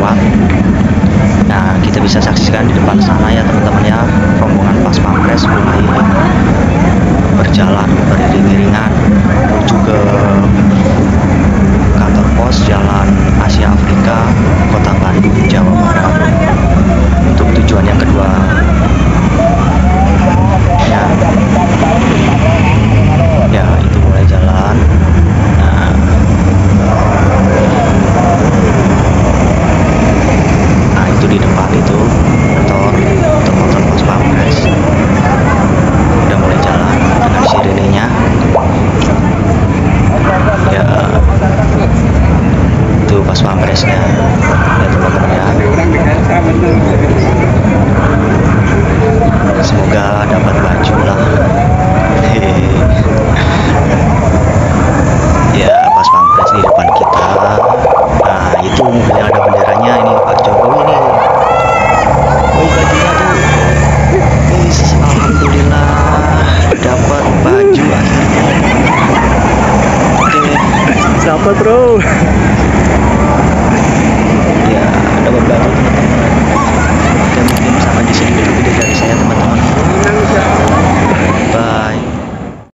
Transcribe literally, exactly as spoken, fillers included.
lewat. Nah, kita bisa saksikan di depan sana ya teman-teman ya, rombongan Pas Pampres mulai berjalan beriring-iringan menuju ke kantor pos Jalan Asia Afrika, Kota Bandung, Jawa Barat, untuk tujuan yang kedua. Ya, ya itu mulai jalan. Nah, nah itu di depan itu motor untuk motor Pas Pampres udah mulai jalan dengan sirenenya. Ya, itu Pas Pampresnya ya teman-teman ya. Semoga dapat baju lah. Hehehe. Ya, Pas Pampres di depan kita. Nah, itu mobil yang ada benderanya ini Pak Jokowi nih. Oh, bajunya tuh. Yes, alhamdulillah dapat baju akhirnya. Oke. Dapat bro.